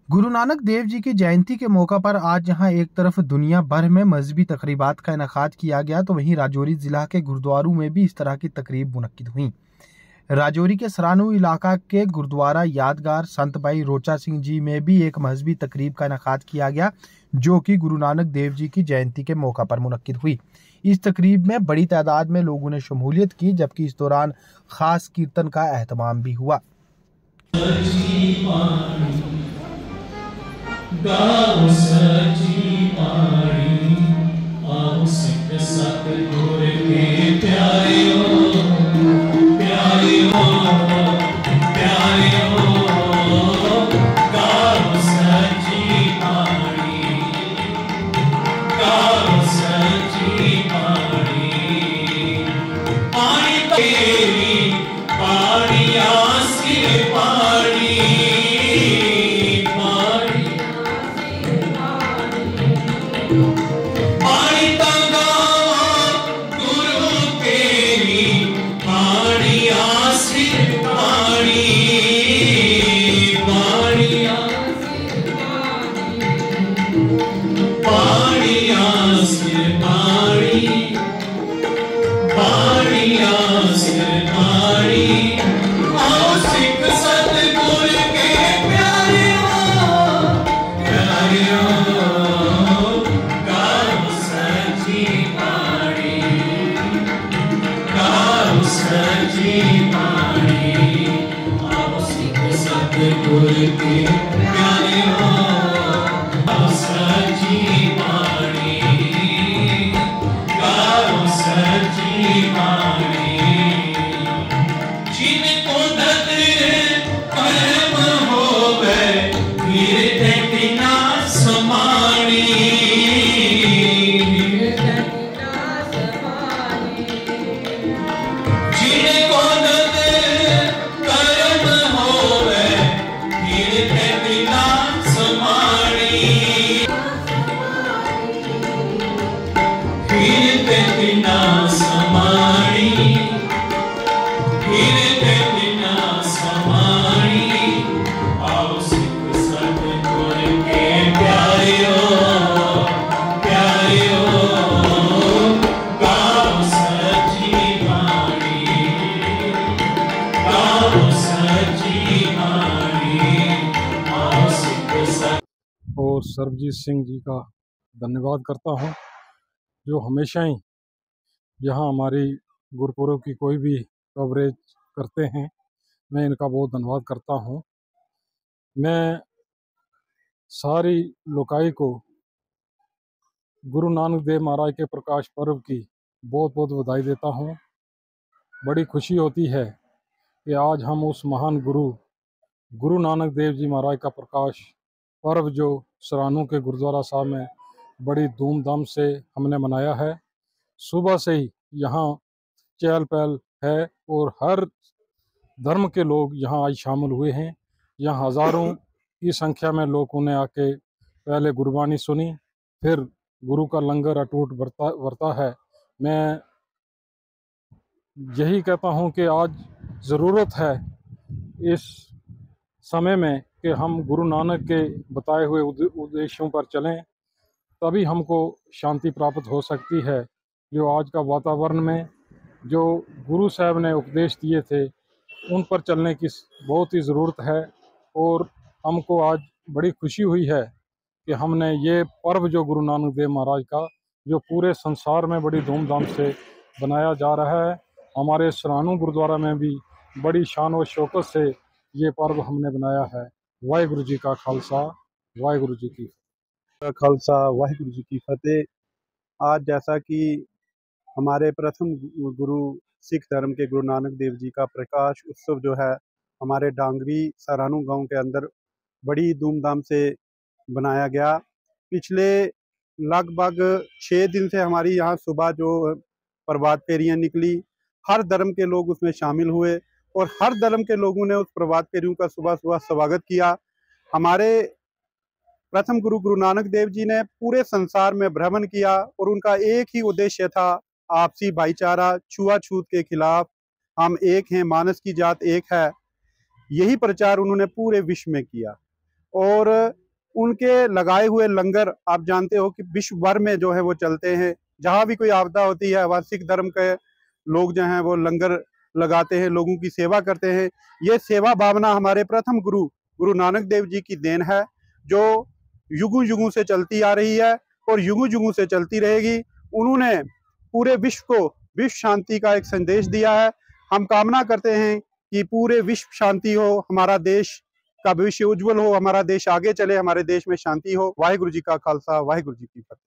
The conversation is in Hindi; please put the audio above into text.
गुरु नानक देव जी की जयंती के मौका पर आज जहां एक तरफ दुनिया भर में मजहबी तकरीबात का इनेकाद किया गया, तो वहीं राजौरी जिला के गुरुद्वारों में भी इस तरह की तकरीब मुनक्किद हुई। राजौरी के सरानू इलाका के गुरुद्वारा यादगार संत भाई रोचा सिंह जी में भी एक मजहबी तकरीब का इनेकाद किया गया, जो कि गुरु नानक देव जी की जयंती के मौका पर मुनक्किद हुई। इस तकरीब में बड़ी तादाद में लोगों ने शमूलियत की, जबकि इस दौरान खास कीर्तन का एहतमाम भी हुआ। गाओ सजी पानी, आओ सिख सतगुर के प्यारियो, प्यारियो, प्यारियो। गाओ सजी पानी, गाओ सजी पानी, पानी तेरी पानी आस के पानी। गुरु के प्यारे हो सजी पानी, गाओ सजी पानी। जिनको कर्म होवे फिर बिना समानी, जिनको और सरबजीत सिंह जी का धन्यवाद करता हूं, जो हमेशा ही यहाँ हमारी गुरुपुरब की कोई भी कवरेज करते हैं। मैं इनका बहुत धन्यवाद करता हूं। मैं सारी लोकाई को गुरु नानक देव महाराज के प्रकाश पर्व की बहुत बहुत बधाई देता हूं। बड़ी खुशी होती है कि आज हम उस महान गुरु नानक देव जी महाराज का प्रकाश पर्व जो सरानू के गुरुद्वारा साहब में बड़ी धूमधाम से हमने मनाया है। सुबह से ही यहाँ चहल पहल है और हर धर्म के लोग यहाँ आज शामिल हुए हैं। यहाँ हज़ारों की संख्या में लोगों ने आके पहले गुरबानी सुनी, फिर गुरु का लंगर अटूट बरता है। मैं यही कहता हूँ कि आज ज़रूरत है इस समय में कि हम गुरु नानक के बताए हुए उद्देश्यों पर चलें, तभी हमको शांति प्राप्त हो सकती है। जो आज का वातावरण में जो गुरु साहब ने उपदेश दिए थे उन पर चलने की बहुत ही ज़रूरत है। और हमको आज बड़ी खुशी हुई है कि हमने ये पर्व जो गुरु नानक देव महाराज का जो पूरे संसार में बड़ी धूमधाम से बनाया जा रहा है, हमारे सरानू गुरुद्वारा में भी बड़ी शान और शौकत से ये पर्व हमने बनाया है। वाहिगुरु जी का खालसा, वाहिगुरु जी की खालसा, वाहिगुरु जी की फतेह। आज जैसा कि हमारे प्रथम गुरु सिख धर्म के गुरु नानक देव जी का प्रकाश उत्सव जो है हमारे डांगरी सरानू गांव के अंदर बड़ी धूमधाम से बनाया गया। पिछले लगभग 6 दिन से हमारी यहाँ सुबह जो प्रभात फेरियाँ निकली, हर धर्म के लोग उसमें शामिल हुए और हर धर्म के लोगों ने उस प्रभात फेरियों का सुबह सुबह स्वागत किया। हमारे प्रथम गुरु नानक देव जी ने पूरे संसार में भ्रमण किया और उनका एक ही उद्देश्य था, आपसी भाईचारा, छुआछूत के खिलाफ। हम एक हैं, मानस की जात एक है, यही प्रचार उन्होंने पूरे विश्व में किया। और उनके लगाए हुए लंगर आप जानते हो कि विश्व भर में जो है वो चलते हैं। जहाँ भी कोई आपदा होती है वहाँ सिख धर्म के लोग जो हैं वो लंगर लगाते हैं, लोगों की सेवा करते हैं। ये सेवा भावना हमारे प्रथम गुरु गुरु नानक देव जी की देन है, जो युगों युगों से चलती आ रही है और युगों युगों से चलती रहेगी। उन्होंने पूरे विश्व को विश्व शांति का एक संदेश दिया है। हम कामना करते हैं कि पूरे विश्व शांति हो, हमारा देश का भविष्य उज्जवल हो, हमारा देश आगे चले, हमारे देश में शांति हो। वाहिगुरु जी का खालसा, वाहिगुरु जी की फतेह।